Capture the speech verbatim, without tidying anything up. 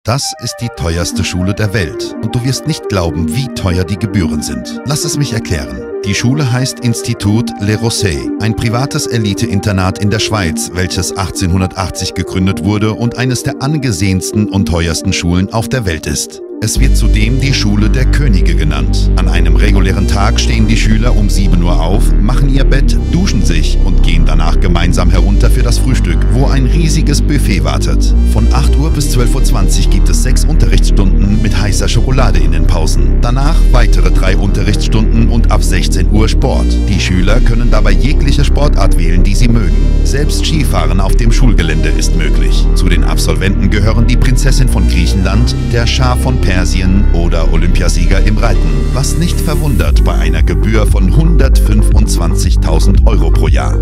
Das ist die teuerste Schule der Welt und du wirst nicht glauben, wie teuer die Gebühren sind. Lass es mich erklären. Die Schule heißt Institut Le Rosey, ein privates Elite-Internat in der Schweiz, welches achtzehnhundertachtzig gegründet wurde und eines der angesehensten und teuersten Schulen auf der Welt ist. Es wird zudem die Schule der Könige genannt. An einem regulären Tag stehen die Schüler um sieben Uhr auf, machen ihr Bett, duschen sich und gehen danach gemeinsam herunter für das Frühstück, wo ein riesiges Buffet wartet. Von acht Uhr bis zwölf Uhr zwanzig gibt es sechs Unterrichtsstunden mit heißer Schokolade in den Pausen. Danach weitere drei Unterrichtsstunden und ab sechzehn Uhr Sport. Die Schüler können dabei jegliche Sportart wählen, die sie mögen. Selbst Skifahren auf dem Schulgelände ist möglich. Zu den Absolventen gehören die Prinzessin von Griechenland, der Schah von Persien oder Olympiasieger im Reiten. Was nicht verwundert bei einer Gebühr von hundertfünfundzwanzigtausend Euro pro Jahr.